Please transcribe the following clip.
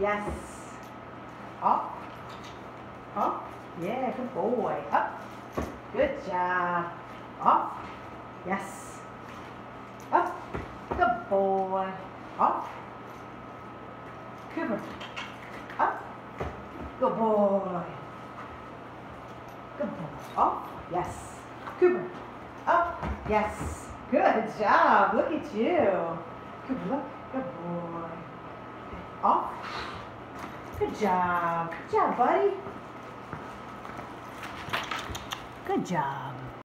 Yes. Off. Off. Yeah, good boy. Up. Good job. Off. Yes. Up. Good boy. Off. Cooper. Up. Good boy. Good boy. Off. Yes. Cooper. Up. Yes. Good job. Look at you. Cooper, look. Good boy. Off. Good job. Good job, buddy. Good job.